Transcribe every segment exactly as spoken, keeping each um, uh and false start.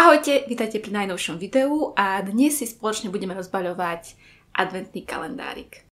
Ahojte, vítajte pri najnovšom videu a dnes si spoločne budeme rozbaľovať adventný kalendárik.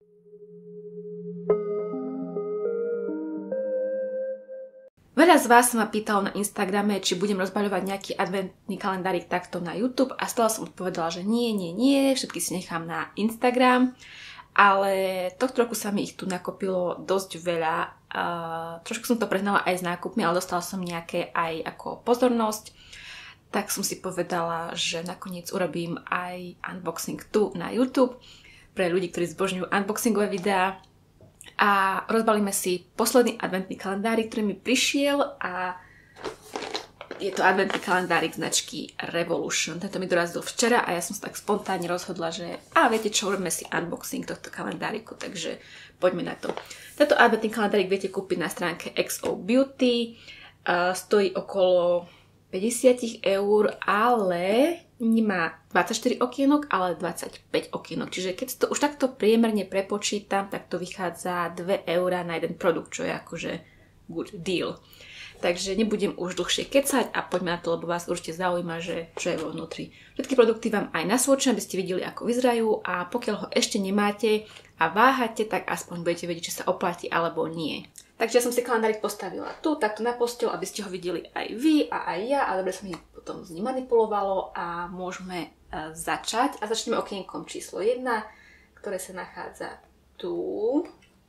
Veľa z vás sa ma pýtalo na Instagrame, či budem rozbaľovať nejaký adventný kalendárik takto na YouTube a stále som odpovedala, že nie, nie, nie, všetky si nechám na Instagram, ale tohto roku sa mi ich tu nakopilo dosť veľa. Uh, trošku som to prehnala aj s nákupmi, ale dostala som nejaké aj ako pozornosť. Tak som si povedala, že nakoniec urobím aj unboxing tu na YouTube pre ľudí, ktorí zbožňujú unboxingové videá. A rozbalíme si posledný adventný kalendárik, ktorý mi prišiel a je to adventný kalendárik značky Revolution. Tento mi dorazil včera a ja som sa tak spontánne rozhodla, že a viete čo, urobíme si unboxing tohto kalendáriku, takže poďme na to. Tento adventný kalendárik viete kúpiť na stránke X O Beauty, uh, stojí okolo päťdesiat eur, ale nemá dvadsaťštyri okienok, ale dvadsaťpäť okienok. Čiže keď to už takto priemerne prepočítam, tak to vychádza dve eurá na jeden produkt, čo je akože good deal. Takže nebudem už dlhšie kecať a poďme na to, lebo vás určite zaujíma, že čo je vo vnútri. Všetky produkty vám aj nasvočím, aby ste videli, ako vyzerajú a pokiaľ ho ešte nemáte a váhate, tak aspoň budete vedieť, či sa oplatí alebo nie. Takže ja som si kalendárik postavila tu, takto na posteľ, aby ste ho videli aj vy a aj ja, a dobre sa mi potom z ním manipulovalo a môžeme uh, začať. A začneme okienkom číslo jedna, ktoré sa nachádza tu.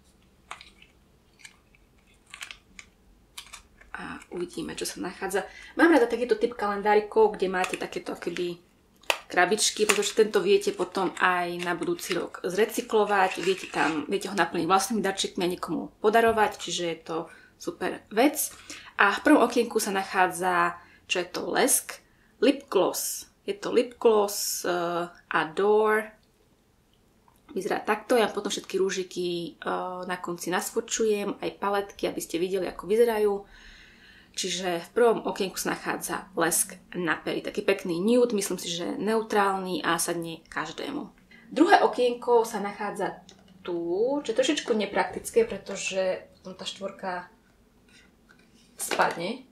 A uvidíme, čo sa nachádza. Mám rada takýto typ kalendárikov, kde máte takéto akoby krabičky, pretože tento viete potom aj na budúci rok zrecyklovať, viete, tam, viete ho naplniť vlastnými darčekmi a niekomu podarovať, čiže je to super vec. A v prvom okienku sa nachádza, čo je to lesk, lip gloss. Je to lip gloss uh, Adore. Vyzerá takto, ja potom všetky rúžiky uh, na konci nasvočujem, aj paletky, aby ste videli, ako vyzerajú. Čiže v prvom okienku sa nachádza lesk na pery. Taký pekný nude, myslím si, že neutrálny a sadne každému. Druhé okienko sa nachádza tu, čo je trošičku nepraktické, pretože tá štvorka spadne.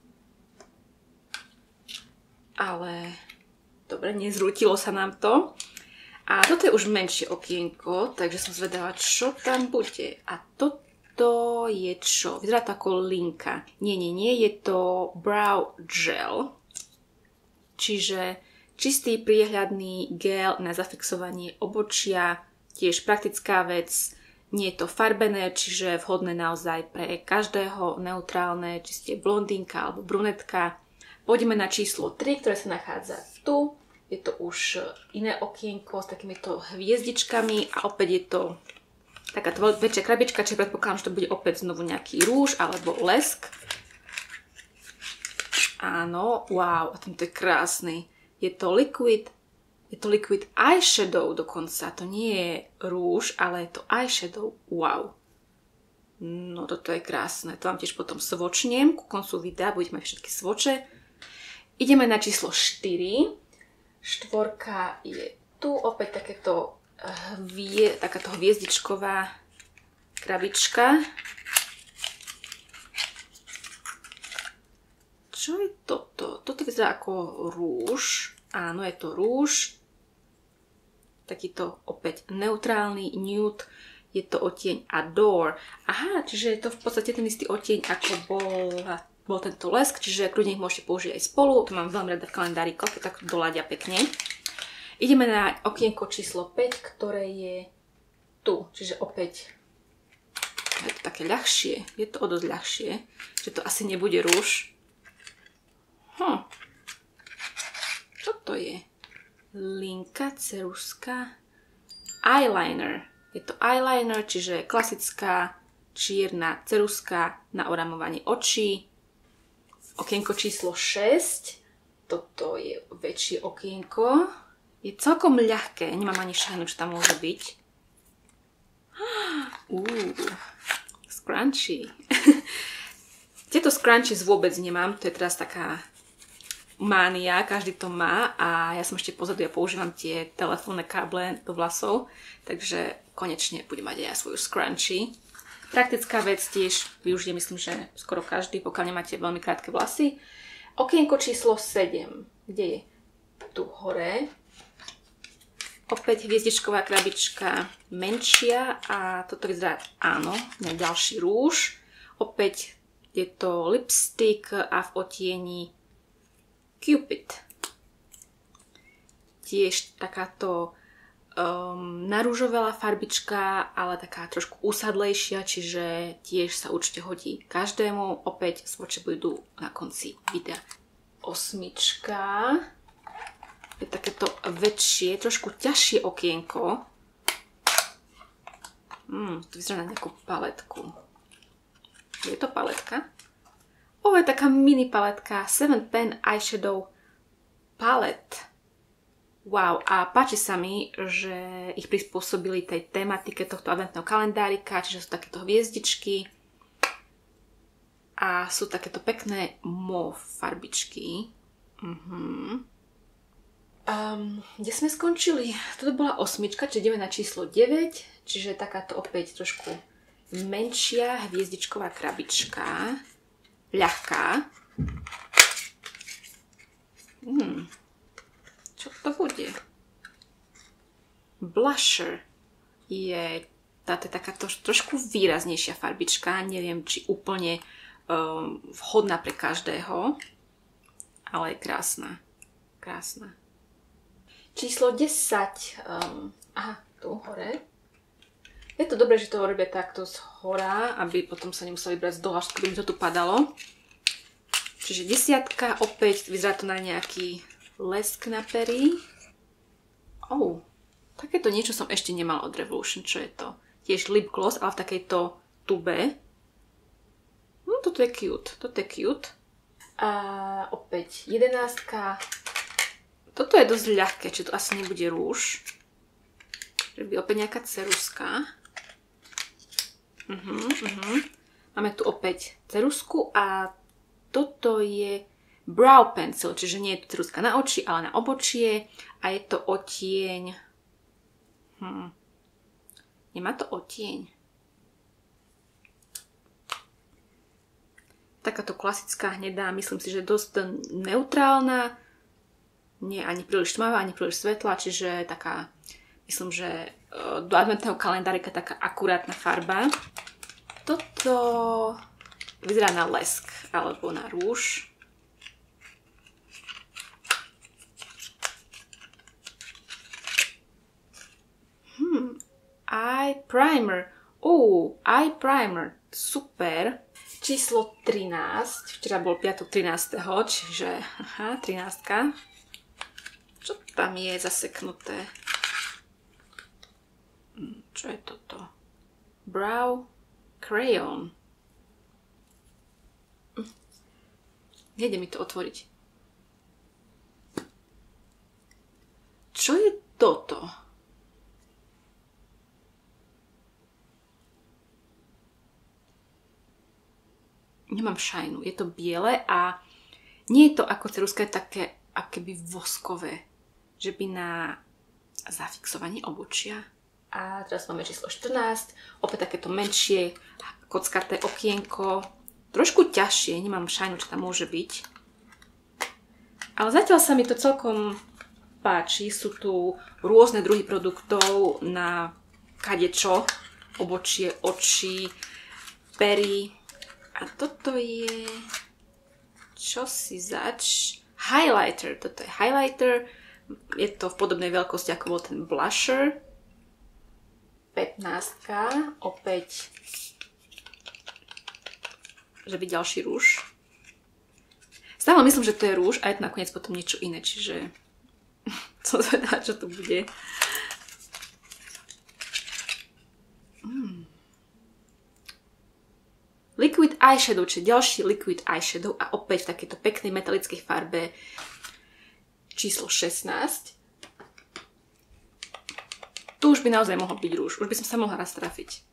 Ale dobre, nezrútilo sa nám to. A toto je už menšie okienko, takže som zvedala, čo tam bude. A toto To je čo? Vyzerá to ako linka. Nie, nie, nie, je to brow gel. Čiže čistý priehľadný gel na zafixovanie obočia. Tiež praktická vec. Nie je to farbené, čiže vhodné naozaj pre každého, neutrálne, či ste blondínka alebo brunetka. Poďme na číslo tri, ktoré sa nachádza tu. Je to už iné okienko s takýmito hviezdičkami a opäť je to takáto väčšia krabička, čiže predpokladám, že to bude opäť znovu nejaký rúž alebo lesk. Áno, wow, a tento je krásny. Je to liquid, je to liquid eyeshadow dokonca. To nie je rúž, ale je to eyeshadow. Wow. No toto je krásne. To vám tiež potom svočnem. Ku koncu videa budete mať všetky svoče. Ideme na číslo štyri. Štvorka je tu. Opäť takéto Hvie, takáto hviezdičková krabička. Čo je toto? Toto vyzerá ako rúž. Áno, je to rúž. Takýto opäť neutrálny nude. Je to odtieň Adore. Aha, čiže je to v podstate ten istý odtieň, ako bol, bol tento lesk. Čiže kľudne ich môžete použiť aj spolu. To mám veľmi rada v kalendárikoch, to tak doladia pekne. Ideme na okienko číslo päť, ktoré je tu. Čiže opäť je to také ľahšie. Je to o dosť ľahšie. Že to asi nebude rúž. Hm. Čo to je? Linka, ceruska. Eyeliner. Je to eyeliner, čiže klasická čierna ceruska na oramovanie očí. Okienko číslo šesť. Toto je väčšie okienko. Je celkom ľahké, nemám ani šajnu, čo tam môže byť. Uuu, scrunchie. Tieto scrunchies vôbec nemám, to je teraz taká mánia, každý to má a ja som ešte pozadu, ja používam tie telefónne káble do vlasov, takže konečne budem mať aj ja svoju scrunchie. Praktická vec tiež využije, myslím, že skoro každý, pokiaľ nemáte veľmi krátke vlasy. Okienko číslo sedem. Kde je? Tu hore. Opäť hviezdičková krabička menšia a toto vyzerá, áno, na ďalší rúž. Opäť je to lipstick a v odtieni Cupid. Tiež takáto um, narúžovelá farbička, ale taká trošku usadlejšia, čiže tiež sa určite hodí každému. Opäť svoče budú na konci videa. Osmička. Je takéto väčšie, trošku ťažšie okienko. Hmm, to vyzerá na nejakú paletku. Je to paletka? O, je taká mini paletka. seven Pen Eyeshadow Palette. Wow, a páči sa mi, že ich prispôsobili tej tematike tohto adventného kalendárika, čiže sú takéto hviezdičky a sú takéto pekné mauve farbičky. Mhm. Um, kde sme skončili? Toto bola osmička, čiže ideme na číslo deväť, čiže takáto opäť trošku menšia hviezdičková krabička, ľahká. Hmm. Čo to bude? Blusher je táto takáto trošku výraznejšia farbička, neviem, či úplne um, vhodná pre každého, ale je krásna. Krásna. Číslo desať. Um, aha, tu hore. Je to dobré, že to robia takto z hora, aby potom sa nemuseli brať z dola, všetko by mi to tu padalo. Čiže desiatka, opäť vyzerá to na nejaký lesk na pery. Oh, takéto niečo som ešte nemal od Revolution. Čo je to? Tiež lip gloss, ale v takejto tube. No, toto je cute. Toto je cute. A opäť jedenástka. Toto je dosť ľahké, či to asi nebude rúž. Že by opäť nejaká ceruska. Uh-huh, uh-huh. Máme tu opäť cerusku a toto je brow pencil, čiže nie je to ceruska na oči, ale na obočie a je to odtieň. Hm. Nemá to odtieň. Takáto klasická hnedá, myslím si, že dosť neutrálna. Nie ani príliš tmavá, ani príliš svetlá, čiže taká, myslím, že do adventného kalendárika taká akurátna farba. Toto vyzerá na lesk alebo na rúž. Hmm, eye primer. Oh, eye primer. Super. Číslo trinásť. Včera bol piatok trinásteho čiže aha, trinástka. Čo tam je zaseknuté? Čo je toto? Brow crayon. Nejde mi to otvoriť. Čo je toto? Nemám šajnu. Je to biele a nie je to ako ceruska, je také akéby voskové. Že by na zafixovanie obočia. A teraz máme číslo štrnásť. Opäť takéto menšie, kockaté okienko. Trošku ťažšie, nemám šajnu, čo tam môže byť. Ale zatiaľ sa mi to celkom páči. Sú tu rôzne druhy produktov na kadečo. Obočie, oči, pery. A toto je... Čo si zač? Highlighter. Toto je highlighter. Je to v podobnej veľkosti, ako bol ten blusher. pätnástka. Opäť že by ďalší rúž. Stále myslím, že to je rúž a je to nakoniec potom niečo iné, čiže som zvedá, čo to bude. Mm. Liquid eyeshadow, čiže ďalší liquid eyeshadow a opäť v takejto peknej metalickej farbe číslo šestnásť. Tu už by naozaj mohol byť rúž. Už by som sa mohla raz trafiť.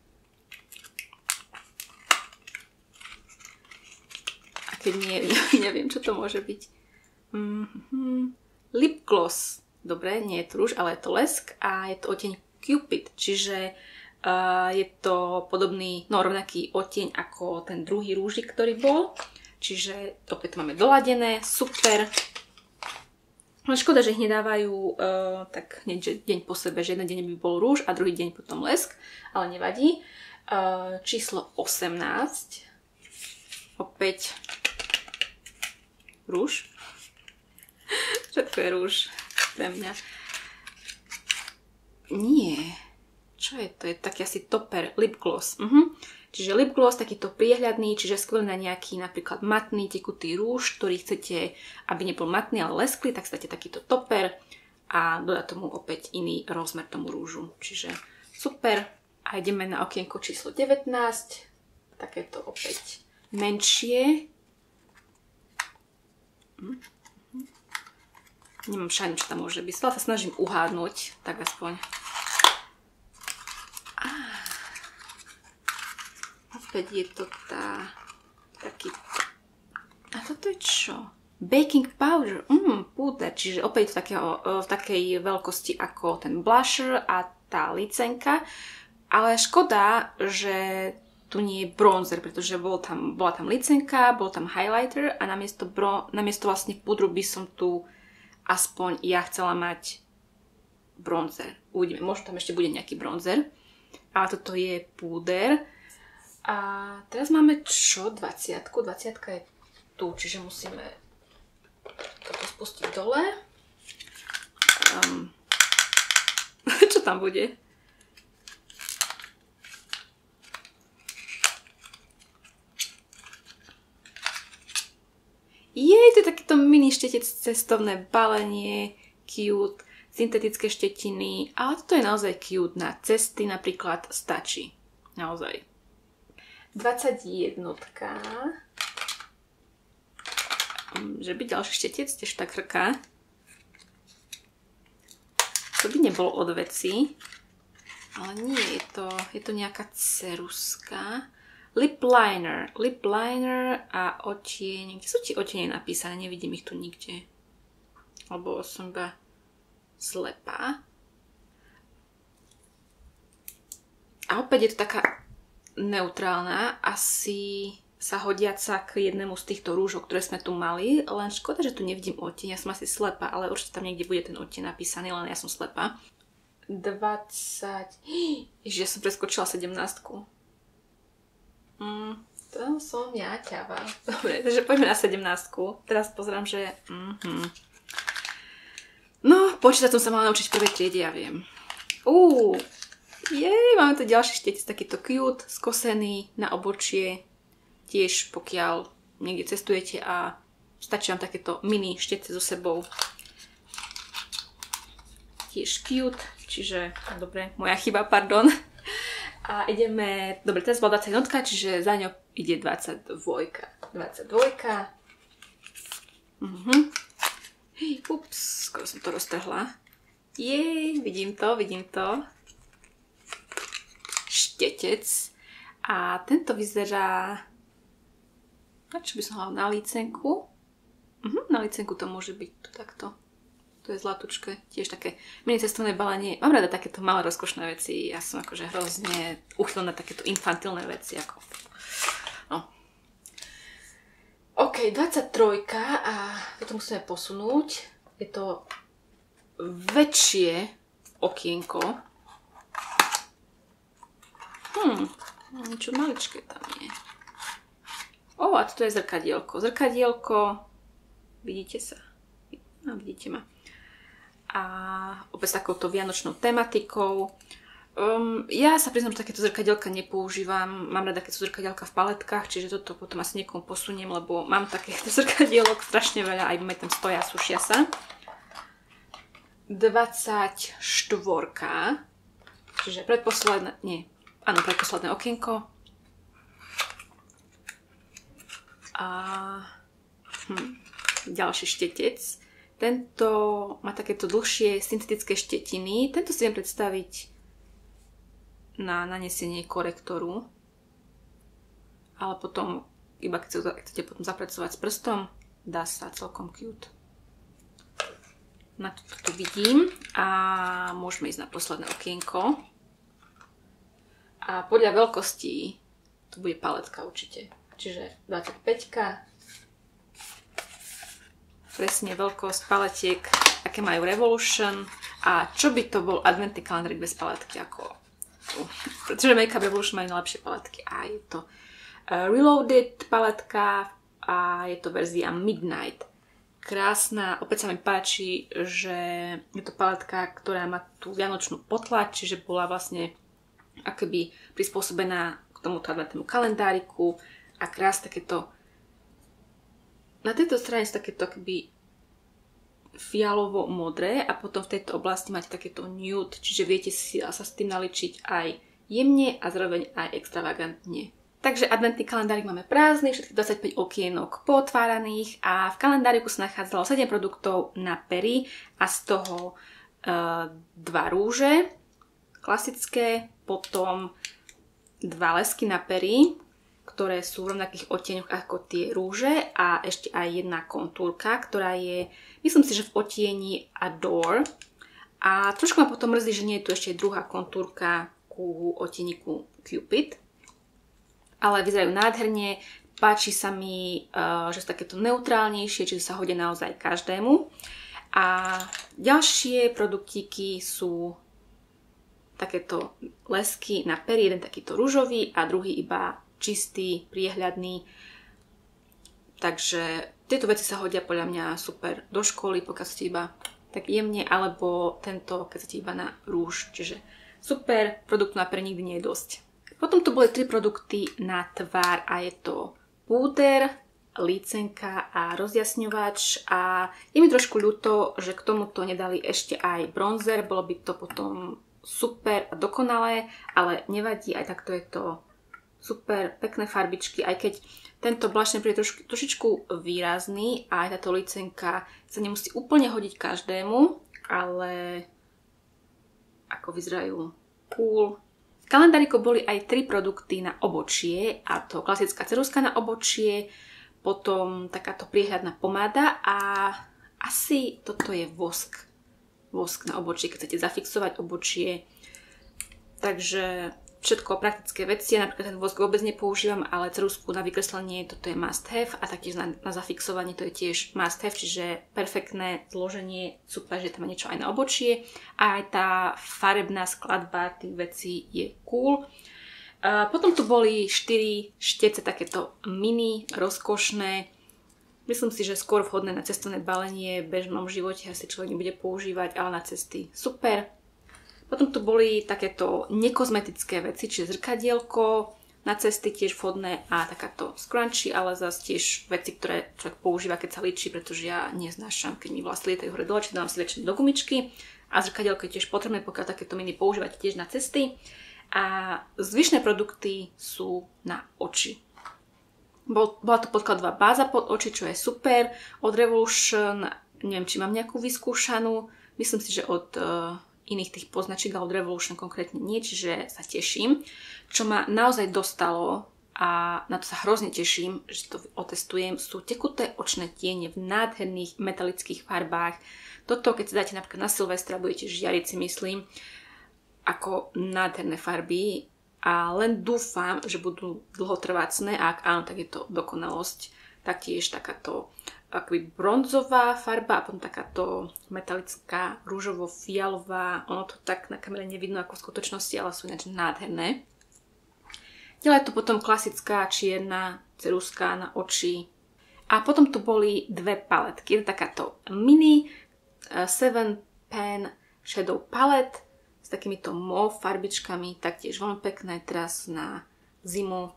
A keď nie, neviem, čo to môže byť. Mm-hmm. Lip gloss. Dobre, nie je to rúž, ale je to lesk a je to odtieň Cupid. Čiže uh, je to podobný, no rovnaký odtieň ako ten druhý rúžik, ktorý bol. Čiže opäť to máme doladené. Super. No škoda, že ich nedávajú uh, tak hneď deň po sebe, že jeden deň by bol rúž a druhý deň potom lesk, ale nevadí. Uh, číslo osemnásť. Opäť rúž. Všetko je rúž pre mňa. Nie. Čo je to? Je taký asi topper, lip gloss. Uh-huh. Čiže lip gloss, takýto priehľadný, čiže skvelý na nejaký napríklad matný, tekutý rúž, ktorý chcete, aby nebol matný, ale lesklý, tak státe takýto topper a dodá tomu opäť iný rozmer tomu rúžu. Čiže super. A ideme na okienko číslo devätnásť. Takéto opäť menšie. Hm. Nemám šajnu, čo tam môže byť. Stále sa snažím uhádnuť, tak aspoň. Opäť je to tá... taký... A toto je čo? Baking powder. Mmm, púder. Čiže opäť v, takého, v takej veľkosti ako ten blusher a tá licenka. Ale škoda, že tu nie je bronzer, pretože bol tam, bola tam licenka, bol tam highlighter a namiesto, bro, namiesto vlastne púdru by som tu aspoň ja chcela mať bronzer. Uvidíme, možno tam ešte bude nejaký bronzer. Ale toto je púder. A teraz máme čo? dvadsiatku. dvadsiatka je tu, čiže musíme toto spustiť dole. Um, čo tam bude? Jej, to je takýto mini štetec, cestovné balenie, cute, syntetické štetiny, ale toto je naozaj cute, na cesty napríklad stačí. Naozaj. dvadsaťjednotka. Že by ďalší štetec tiež tak hrká. To by nebolo od veci. Ale nie, je to, je to nejaká ceruska. Lip liner. Lip liner a odtieň. Kde sú ti odtiene napísané? Nevidím ich tu nikde. Lebo som iba slepá. A opäť je to taká neutrálna, asi sa hodiaca k jednému z týchto rúžov, ktoré sme tu mali, len škoda, že tu nevidím odtieň, ja som asi slepá, ale určite tam niekde bude ten odtieň napísaný, len ja som slepá. dvadsať... Ježiš, ja som preskočila sedemnástku. Mm, to som ja ťava. Dobre, takže poďme na sedemnástku. Teraz pozerám, že... Mm-hmm. No, počítať som sa mala naučiť v prvej triede, ja viem. Uuu, jej, máme tu ďalší štetec, takýto cute, skosený na obočie. Tiež pokiaľ niekde cestujete a stačí vám takéto mini štetce so sebou. Tiež cute, čiže, dobre, moja chyba, pardon. A ideme, dobre, teraz bola dvadsaťjednotka, čiže za ňou ide dvadsaťdvojka. dvadsaťdvojka. Mhm. Ups, skoro som to roztrhla. Jej, vidím to, vidím to. Štetec. A tento vyzerá... A čo by som hľadala? Na lícenku? Mhm, na lícenku to môže byť to takto. To je zlatučké. Tiež také mini cestovné balenie. Mám rada takéto malé rozkošné veci. Ja som akože hrozne uchylná na takéto infantilné veci. Ako... No. OK, dvadsaťtrojka a toto musíme posunúť. Je to väčšie okienko. Hm, niečo maličké tam je. O, a toto je zrkadielko. Zrkadielko, vidíte sa? No, vidíte ma. A opäť s takouto vianočnou tematikou. Um, ja sa priznám, že takéto zrkadielka nepoužívam. Mám rada, keď sú zrkadielka v paletkách, čiže toto potom asi niekomu posuniem, lebo mám takéto zrkadielok strašne veľa, aj mi tam stoja, sušia sa. dvadsaťštvorka. Čiže predposledné, nie, áno, predposledné okienko. A hm, ďalší štetec. Tento má takéto dlhšie syntetické štetiny. Tento si viem predstaviť na nanesenie korektoru. Ale potom, iba keď chcete potom zapracovať s prstom, dá sa celkom cute. Na to tu vidím. A môžeme ísť na posledné okienko. A podľa veľkosti tu bude paletka určite. Čiže dvadsaťpäťka. presne veľkosť paletiek, aké majú Revolution a čo by to bol adventný kalendárik bez paletky ako uh, pretože Makeup Revolution majú najlepšie paletky a je to uh, Reloaded paletka a je to verzia Midnight. Krásna, opäť sa mi páči, že je to paletka, ktorá má tú vianočnú potlač, čiže bola vlastne akoby prispôsobená k tomuto adventnému kalendáriku a krásne takéto na tejto strane sú takéto akoby fialovo-modré a potom v tejto oblasti máte takéto nude, čiže viete si sa s tým naličiť aj jemne a zároveň aj extravagantne. Takže adventný kalendárik máme prázdny, všetkých dvadsaťpäť okienok potváraných a v kalendáriku sa nachádzalo sedem produktov na pery a z toho uh, dva rúže klasické, potom dva lesky na pery, ktoré sú v rovnakých odtieňoch ako tie rúže a ešte aj jedna kontúrka, ktorá je, myslím si, že v odtieni Adore. A trošku ma potom mrzí, že nie je tu ešte druhá kontúrka ku odtieniku Cupid. Ale vyzerajú nádherne, páči sa mi, že sú takéto neutrálnejšie, čiže sa hodia naozaj každému. A ďalšie produktíky sú takéto lesky na pery, jeden takýto rúžový a druhý iba čistý, priehľadný. Takže tieto veci sa hodia podľa mňa super do školy, pokiaľ ste iba tak jemne, alebo tento, keď ste iba na rúž. Čiže super, produkt na pery nikdy nie je dosť. Potom tu boli tri produkty na tvár a je to púder, lícenka a rozjasňovač a je mi trošku ľúto, že k tomuto nedali ešte aj bronzer, bolo by to potom super a dokonalé, ale nevadí, aj takto je to super, pekné farbičky, aj keď tento blush príde troš, trošičku výrazný a aj táto licenka sa nemusí úplne hodiť každému, ale ako vyzerajú cool. V kalendáriku boli aj tri produkty na obočie, a to klasická ceruska na obočie, potom takáto priehľadná pomáda a asi toto je vosk. Vosk na obočie, keď chcete zafixovať obočie. Takže všetko praktické veci, ja napríklad ten vosk vôbec nepoužívam, ale ceruzku na vykreslenie toto je must have a taktiež na, na zafixovanie to je tiež must have, čiže perfektné zloženie, super, že tam je niečo aj na obočie a aj tá farebná skladba tých vecí je cool. Uh, potom tu boli štyri štece takéto mini, rozkošné, myslím si, že skôr vhodné na cestovné balenie, v bežnom živote asi človek nebude používať, ale na cesty super. Potom tu boli takéto nekozmetické veci, čiže zrkadielko, na cesty tiež vhodné a takáto scrunchie, ale zase tiež veci, ktoré človek používa, keď sa líči, pretože ja neznášam, keď mi vlasy lietajú hore dole, čiže dávam si väčšinu do gumičky a zrkadielko je tiež potrebné, pokiaľ takéto mini používate tiež na cesty. A zvyšné produkty sú na oči. Bol, bola to podkladová báza pod oči, čo je super, od Revolution, neviem, či mám nejakú vyskúšanú, myslím si, že od Uh, iných tých poznačiek, ale od Revolution konkrétne nie, čiže sa teším. Čo ma naozaj dostalo a na to sa hrozne teším, že to otestujem, sú tekuté očné tiene v nádherných metalických farbách. Toto, keď si dáte napríklad na Silvestra, budete žiariť, si myslím, ako nádherné farby a len dúfam, že budú dlhotrvácne a ak áno, tak je to dokonalosť. Taktiež takáto akoby bronzová farba a potom takáto metalická, rúžovo-fialová. Ono to tak na kamere nevidno ako v skutočnosti, ale sú ináč nádherné. Ďalej je tu potom klasická čierna ceruska na oči. A potom tu boli dve paletky. Jedna takáto mini seven pan shadow palette s takýmito mauve farbičkami, taktiež veľmi pekné teraz na zimu.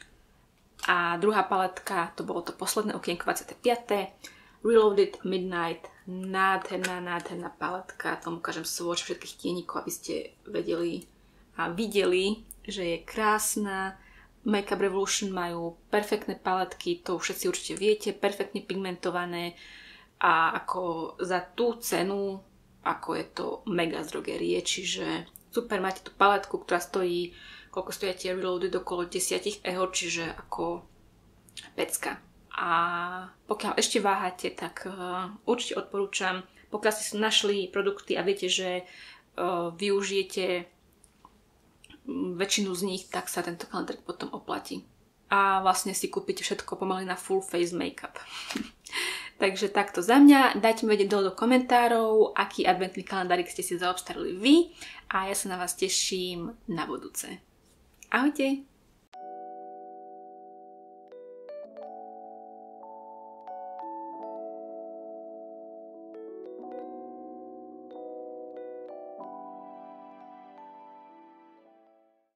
A druhá paletka, to bolo to posledné okienko dvadsiate piate Reloaded Midnight, nádherná, nádherná paletka. Tomu ukážem swatch všetkých tienikov, aby ste vedeli a videli, že je krásna. Makeup Revolution majú perfektné paletky, to všetci určite viete, perfektne pigmentované a ako za tú cenu, ako je to mega z drogerie, čiže super, máte tú paletku, ktorá stojí, koľko stojí tie Reloaded, okolo desať eur, čiže ako pecka. A pokiaľ ešte váhate, tak uh, určite odporúčam, pokiaľ ste našli produkty a viete, že uh, využijete väčšinu z nich, tak sa tento kalendár potom oplatí. A vlastne si kúpite všetko pomaly na full face make-up. Takže takto za mňa, dajte mi vedieť dole do komentárov, aký adventný kalendárik ste si zaobstarali vy a ja sa na vás teším na budúce. Ahojte!